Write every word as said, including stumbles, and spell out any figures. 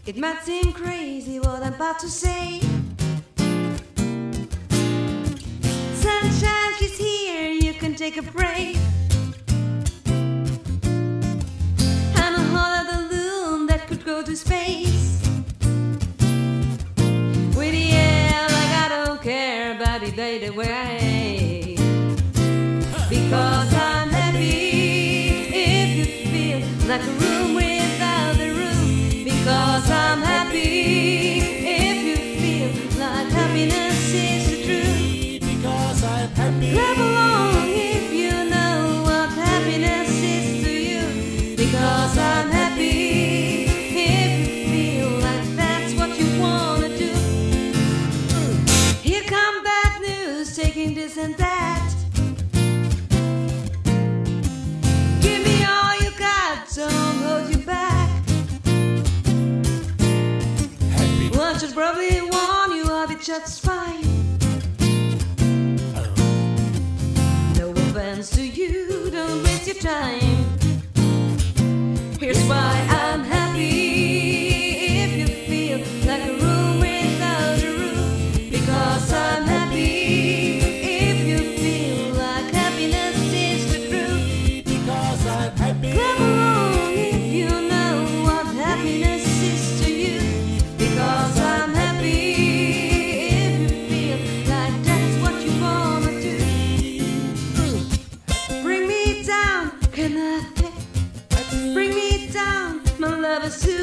It might seem crazy what I'm about to say. Sunshine, she's here, you can take a break. I'm a hot air balloon that could go to space. With the air like I don't care about the day the way. Because I'm happy if you feel like a room without a room. Because I'm happy if you feel like happiness is the truth. Because I'm happy. Clap along if you know what happiness is to you. Because I'm happy if you feel like that's what you wanna do. Here come bad news, taking this and that. Give me all you got, don't hold you back. Happy. One should probably warn you, I'll be just fine. No offense to you, don't waste your time. Here's why I'm happy if you feel like a room without a roof. Because I'm happy if you feel like happiness is the truth. Because I'm happy. Clap along if you know what happiness is to you. Because I'm happy if you feel like that's what you wanna do. Bring me down, can I? Bring me down, my love is too